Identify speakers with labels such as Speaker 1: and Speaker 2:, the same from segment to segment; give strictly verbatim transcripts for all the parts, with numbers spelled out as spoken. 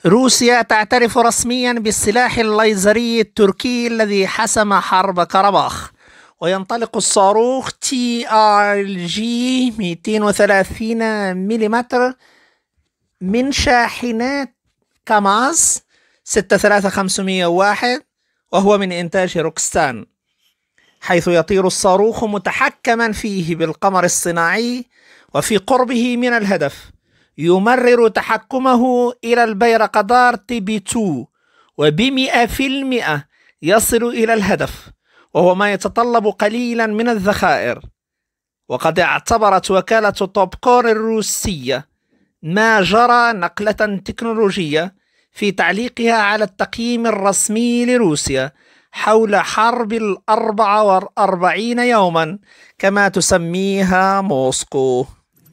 Speaker 1: روسيا تعترف رسميا بالسلاح الليزري التركي الذي حسم حرب قرباخ، وينطلق الصاروخ تي ال جي مئتين وثلاثين ملم من شاحنات كاماز ستة ثلاثة خمسمئة وواحد، وهو من إنتاج روكستان، حيث يطير الصاروخ متحكما فيه بالقمر الصناعي وفي قربه من الهدف. يمرر تحكمه إلى البيرقدار تي بي اثنين وبمئة في المئة يصل إلى الهدف، وهو ما يتطلب قليلا من الذخائر. وقد اعتبرت وكالة توبكور الروسية ما جرى نقلة تكنولوجية في تعليقها على التقييم الرسمي لروسيا حول حرب الأربع والأربعين يوما كما تسميها موسكو.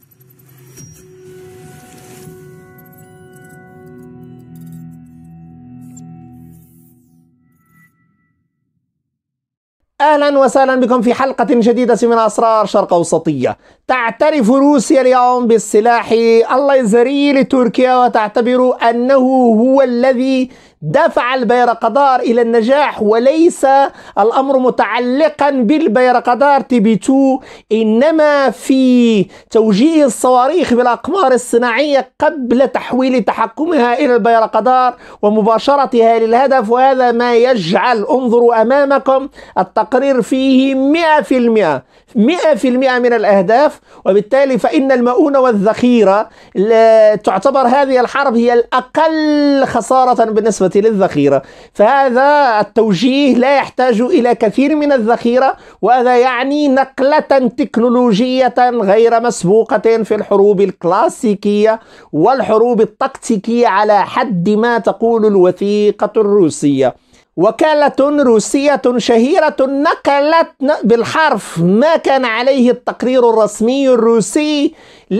Speaker 1: أهلا وسهلا بكم في حلقة جديدة من أسرار شرق أوسطية. تعترف روسيا اليوم بالسلاح الليزري لتركيا، وتعتبر أنه هو الذي دفع البيرقدار إلى النجاح، وليس الأمر متعلقا بالبيرقدار تي بي اثنين، إنما في توجيه الصواريخ بالأقمار الصناعية قبل تحويل تحكمها إلى البيرقدار ومباشرتها للهدف. وهذا ما يجعل، انظروا أمامكم التقرير فيه مئة في المئة مئة في المئة من الأهداف، وبالتالي فإن المؤونة والذخيرة تعتبر هذه الحرب هي الأقل خسارة بالنسبة للذخيرة. فهذا التوجيه لا يحتاج إلى كثير من الذخيرة، وهذا يعني نقلة تكنولوجية غير مسبوقة في الحروب الكلاسيكية والحروب التكتيكية على حد ما تقول الوثيقة الروسية. وكالة روسية شهيرة نقلت بالحرف ما كان عليه التقرير الرسمي الروسي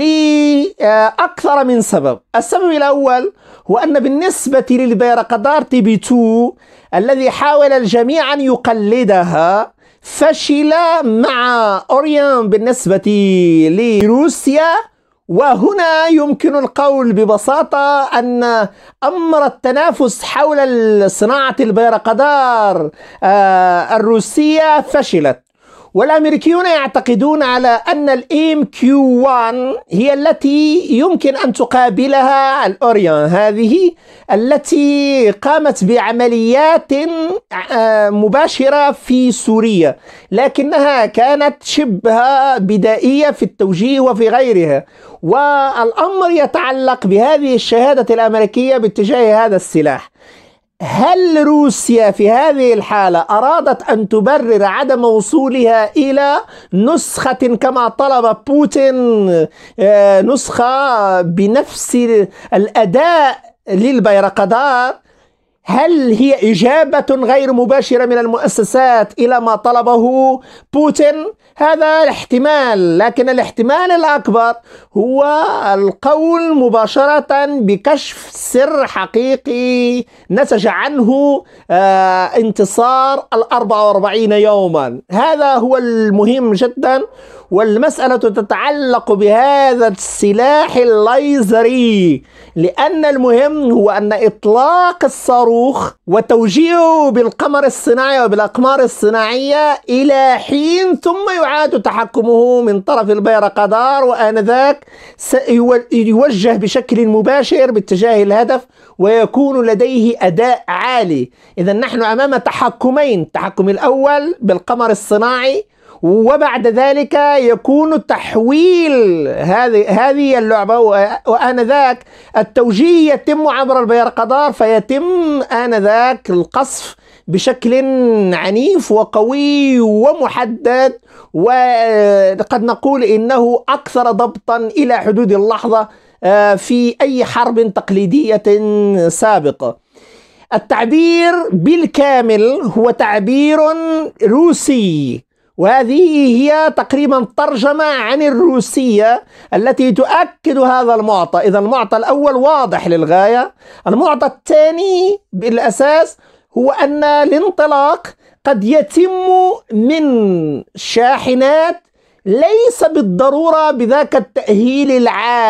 Speaker 1: لأكثر من سبب. السبب الأول هو أن بالنسبة للبيرقدار تي بي اثنين الذي حاول الجميع أن يقلدها، فشل مع أوريان بالنسبة لروسيا. وهنا يمكن القول ببساطة أن أمر التنافس حول صناعة البيرقدار الروسية فشلت، والأمريكيون يعتقدون على أن الام كيو واحد هي التي يمكن أن تقابلها الأوريان، هذه التي قامت بعمليات مباشرة في سوريا، لكنها كانت شبه بدائية في التوجيه وفي غيرها. والأمر يتعلق بهذه الشهادة الأمريكية باتجاه هذا السلاح. هل روسيا في هذه الحالة أرادت أن تبرر عدم وصولها إلى نسخة كما طلب بوتين، نسخة بنفس الأداء للبيرقدار؟ هل هي إجابة غير مباشرة من المؤسسات إلى ما طلبه بوتين؟ هذا الاحتمال، لكن الاحتمال الأكبر هو القول مباشرة بكشف سر حقيقي نتج عنه آه انتصار الأربع وأربعين يوما. هذا هو المهم جدا، والمسألة تتعلق بهذا السلاح الليزري، لأن المهم هو أن إطلاق الصاروخ وتوجيهه بالقمر الصناعي وبالأقمار الصناعية إلى حين ثم يعاد تحكمه من طرف البيرقدار، وآنذاك سيوجه بشكل مباشر باتجاه الهدف ويكون لديه أداء عالي. إذا نحن أمام تحكمين، التحكم الأول بالقمر الصناعي، وبعد ذلك يكون تحويل هذه هذه اللعبة، وآنذاك التوجيه يتم عبر البيرقدار، فيتم آنذاك القصف بشكل عنيف وقوي ومحدد، وقد نقول إنه أكثر ضبطا إلى حدود اللحظة في أي حرب تقليدية سابقة. التعبير بالكامل هو تعبير روسي، وهذه هي تقريبا ترجمة عن الروسية التي تؤكد هذا المعطى. إذا المعطى الأول واضح للغاية. المعطى الثاني بالأساس هو أن الانطلاق قد يتم من شاحنات ليس بالضرورة بذاك التأهيل العالي،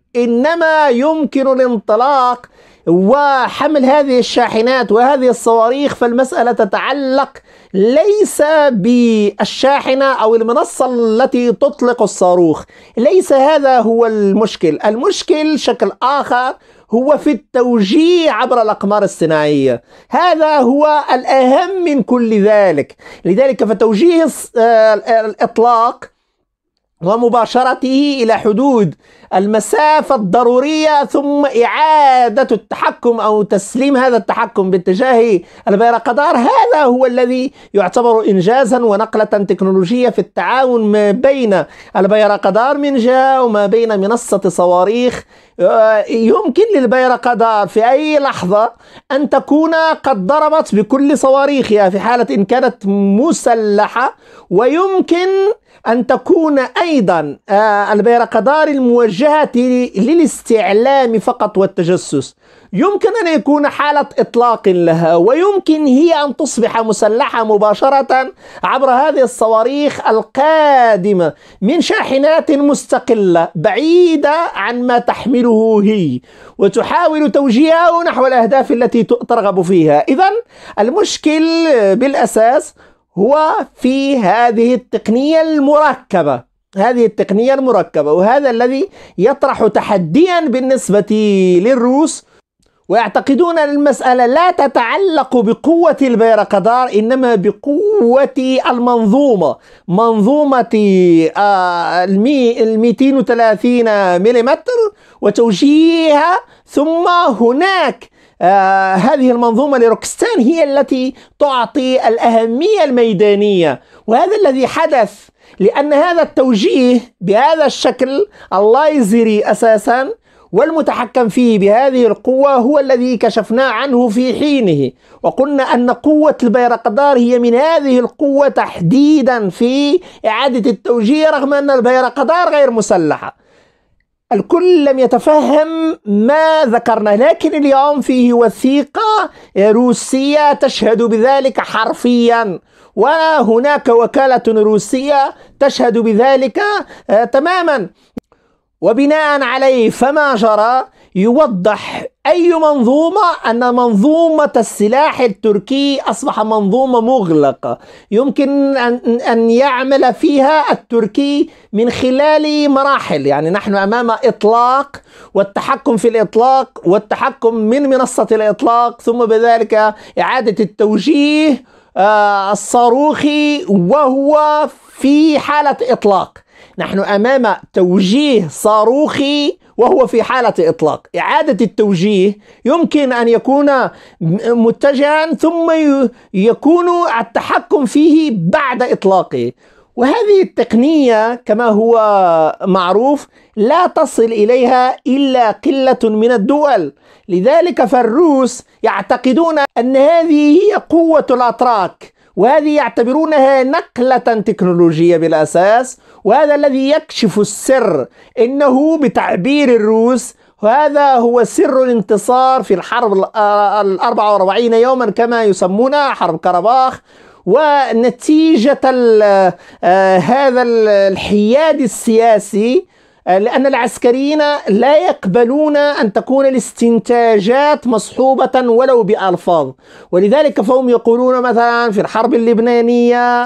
Speaker 1: إنما يمكن الانطلاق وحمل هذه الشاحنات وهذه الصواريخ، فالمسألة تتعلق ليس بالشاحنة أو المنصة التي تطلق الصاروخ، ليس هذا هو المشكل. المشكل شكل آخر، هو في التوجيه عبر الأقمار الصناعية. هذا هو الأهم من كل ذلك. لذلك فتوجيه الإطلاق ومباشرته إلى حدود المسافة الضرورية ثم إعادة التحكم أو تسليم هذا التحكم باتجاه البيرقدار، هذا هو الذي يعتبر إنجازا ونقلة تكنولوجية في التعاون ما بين البيرقدار من جهة وما بين منصة صواريخ. يمكن للبيرقدار في أي لحظة أن تكون قد ضربت بكل صواريخها في حالة إن كانت مسلحة، ويمكن أن تكون أيضا البيرقدار الموجهة للاستعلام فقط والتجسس. يمكن أن يكون حالة إطلاق لها، ويمكن هي أن تصبح مسلحة مباشرة عبر هذه الصواريخ القادمة من شاحنات مستقلة بعيدة عن ما تحمله هي، وتحاول توجيهه نحو الأهداف التي ترغب فيها. إذن المشكل بالأساس هو في هذه التقنية المركبة، هذه التقنية المركبة، وهذا الذي يطرح تحديا بالنسبة للروس، ويعتقدون أن المسألة لا تتعلق بقوة البيرقدار إنما بقوة المنظومة، منظومة المئتين وثلاثين مليمتر وتوجيهها. ثم هناك آه هذه المنظومة لروكستان هي التي تعطي الأهمية الميدانية، وهذا الذي حدث لأن هذا التوجيه بهذا الشكل الليزري أساسا والمتحكم فيه بهذه القوة هو الذي كشفنا عنه في حينه، وقلنا أن قوة البيرقدار هي من هذه القوة تحديدا في إعادة التوجيه، رغم أن البيرقدار غير مسلحة. الكل لم يتفهم ما ذكرنا، لكن اليوم فيه وثيقة روسية تشهد بذلك حرفيا، وهناك وكالة روسية تشهد بذلك آه تماما. وبناء عليه فما جرى يوضح أي منظومة أن منظومة السلاح التركي أصبح منظومة مغلقة يمكن أن أن يعمل فيها التركي من خلال مراحل. يعني نحن أمام إطلاق والتحكم في الإطلاق والتحكم من منصة الإطلاق، ثم بذلك إعادة التوجيه الصاروخي وهو في حالة إطلاق. نحن أمام توجيه صاروخي وهو في حالة إطلاق. إعادة التوجيه يمكن أن يكون متجها ثم يكون التحكم فيه بعد إطلاقه، وهذه التقنية كما هو معروف لا تصل إليها إلا قلة من الدول. لذلك فالروس يعتقدون أن هذه هي قوة الأتراك، وهذه يعتبرونها نقلة تكنولوجية بالأساس، وهذا الذي يكشف السر. إنه بتعبير الروس وهذا هو سر الانتصار في الحرب الأربعة وأربعين يوما كما يسمونها، حرب كرباخ. ونتيجة هذا الحياد السياسي، لأن العسكريين لا يقبلون أن تكون الاستنتاجات مصحوبة ولو بألفاظ، ولذلك فهم يقولون مثلا في الحرب اللبنانية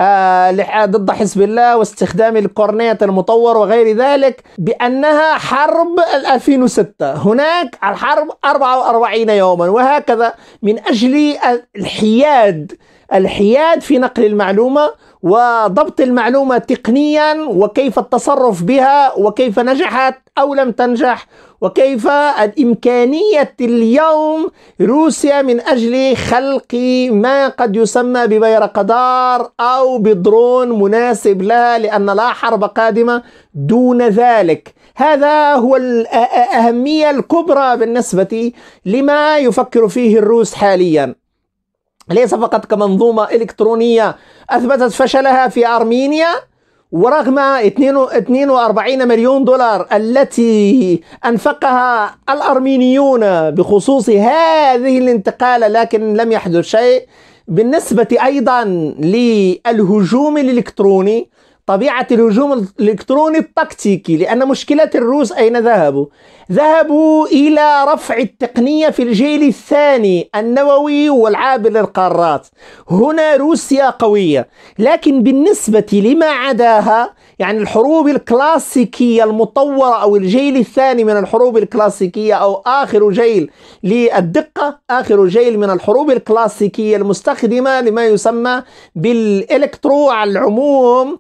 Speaker 1: ضد حزب الله واستخدام الكورنيت المطور وغير ذلك بأنها حرب ألفين وستة، هناك الحرب أربعة وأربعين يوما، وهكذا من أجل الحياد الحياد في نقل المعلومة وضبط المعلومة تقنيا، وكيف التصرف بها وكيف نجحت أو لم تنجح، وكيف الإمكانية اليوم روسيا من أجل خلق ما قد يسمى ببيرقدار أو بدرون مناسب لها، لأن لا حرب قادمة دون ذلك. هذا هو الأهمية الكبرى بالنسبة لما يفكر فيه الروس حاليا، ليس فقط كمنظومة إلكترونية أثبتت فشلها في أرمينيا، ورغم اثنين وأربعين مليون دولار التي أنفقها الأرمينيون بخصوص هذه الانتقالة لكن لم يحدث شيء. بالنسبة أيضا للهجوم الإلكتروني، طبيعة الهجوم الإلكتروني التكتيكي، لأن مشكلة الروس أين ذهبوا؟ ذهبوا إلى رفع التقنية في الجيل الثاني النووي والعابر للقارات. هنا روسيا قوية، لكن بالنسبة لما عداها، يعني الحروب الكلاسيكية المطورة أو الجيل الثاني من الحروب الكلاسيكية أو آخر جيل للدقة، آخر جيل من الحروب الكلاسيكية المستخدمة لما يسمى بالإلكترو على العموم،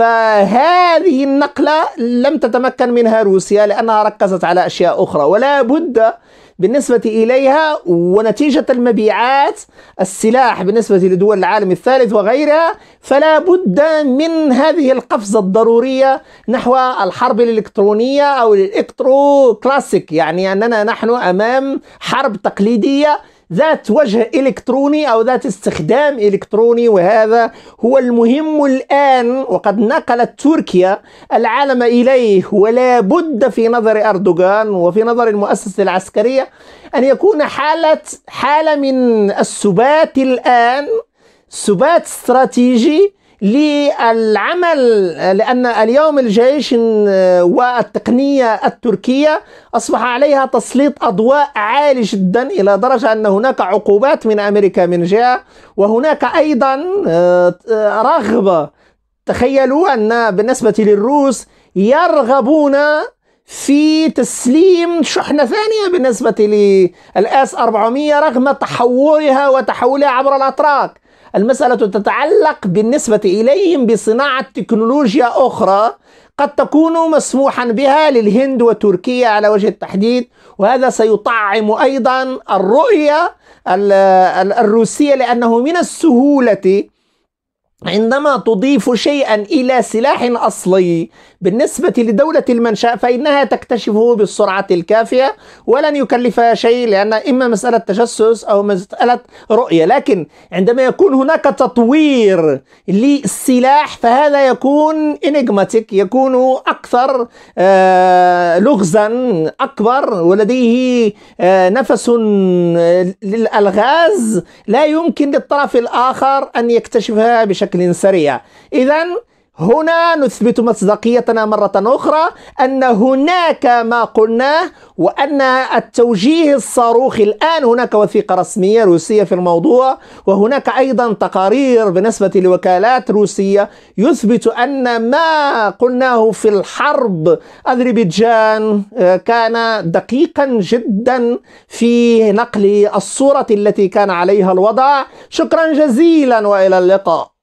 Speaker 1: فهذه النقلة لم تتمكن منها روسيا لأنها ركزت على أشياء أخرى، ولا بد بالنسبة إليها ونتيجة المبيعات السلاح بالنسبة لدول العالم الثالث وغيرها، فلا بد من هذه القفزة الضرورية نحو الحرب الإلكترونية أو الإلكترو كلاسيك، يعني أننا نحن أمام حرب تقليدية ذات وجه إلكتروني أو ذات استخدام إلكتروني، وهذا هو المهم الآن، وقد نقلت تركيا العالم إليه. ولا بد في نظر أردوغان وفي نظر المؤسسة العسكرية أن يكون حالة حالة من السبات الآن، سبات استراتيجي للعمل، لأن اليوم الجيش والتقنية التركية أصبح عليها تسليط أضواء عالي جدا، إلى درجة أن هناك عقوبات من أمريكا من جهة، وهناك أيضا رغبة. تخيلوا أن بالنسبة للروس يرغبون في تسليم شحنة ثانية بالنسبة للآس أربعمئة رغم تحورها وتحولها عبر الأتراك. المسألة تتعلق بالنسبة إليهم بصناعة تكنولوجيا أخرى قد تكون مسموحا بها للهند وتركيا على وجه التحديد، وهذا سيطعم أيضا الرؤية الروسية، لأنه من السهولة عندما تضيف شيئا إلى سلاح أصلي بالنسبة لدولة المنشأ فإنها تكتشفه بالسرعة الكافية ولن يكلفها شيء، لأن إما مسألة تجسس أو مسألة رؤية. لكن عندما يكون هناك تطوير للسلاح فهذا يكون إنجماتيك، يكون أكثر آه لغزا أكبر، ولديه آه نفس للألغاز لا يمكن للطرف الآخر أن يكتشفها بشكل سريع. إذن هنا نثبت مصداقيتنا مرة أخرى أن هناك ما قلناه، وأن التوجيه الصاروخي الآن هناك وثيقة رسمية روسية في الموضوع، وهناك أيضا تقارير بالنسبة لوكالات روسية يثبت أن ما قلناه في الحرب أذربيجان كان دقيقا جدا في نقل الصورة التي كان عليها الوضع. شكرا جزيلا وإلى اللقاء.